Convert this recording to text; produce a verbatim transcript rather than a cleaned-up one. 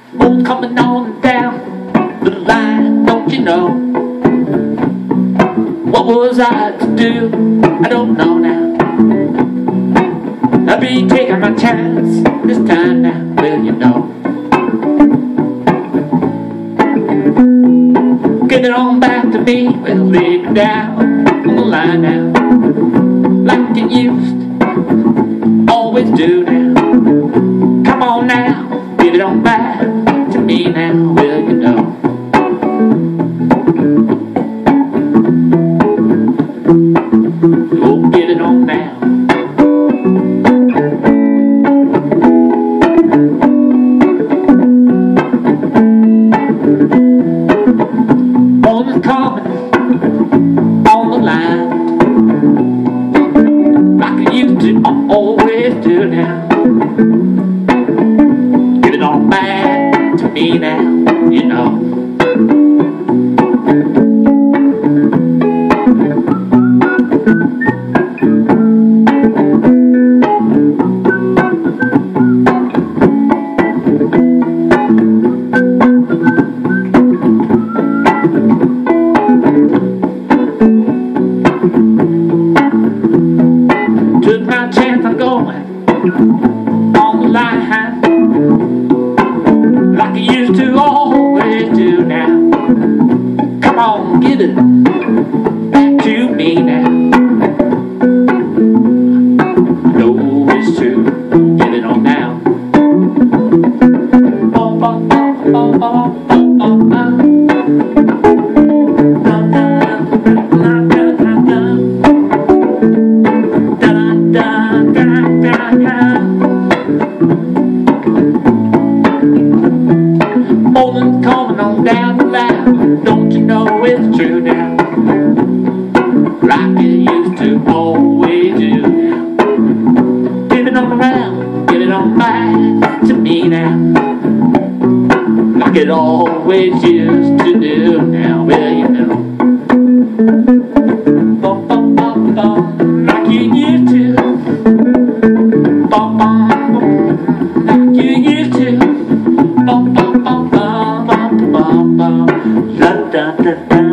Moon's coming on down the line, don't you know? What was I to do? I don't know now. I'll be taking my chance this time now, will you know? Get it on back to me, well, lay me down on the line now, like you used to always do now. Come on now, give it on back to me now, will you know? Oh, get it on now. Morning's coming on the line, like I used to always do now. Give it on back to me now, you know. Took my chance, I'm going on the line, like I used to always do now. Come on, give it back to me now. No, it's true, get it on now. Oh, oh, oh, oh, oh, oh, oh, oh. Morning's coming on down the line, don't you know it's true now? Like it used to always do now. Give it on around, give it on back to me now, like it always used to do now, will you know? Bum, bum, bum, bum, like you used to. Bum, bum, bum, like you used to. Bum, bum, bum, bum, bum, bum, bum. La, da, da, da.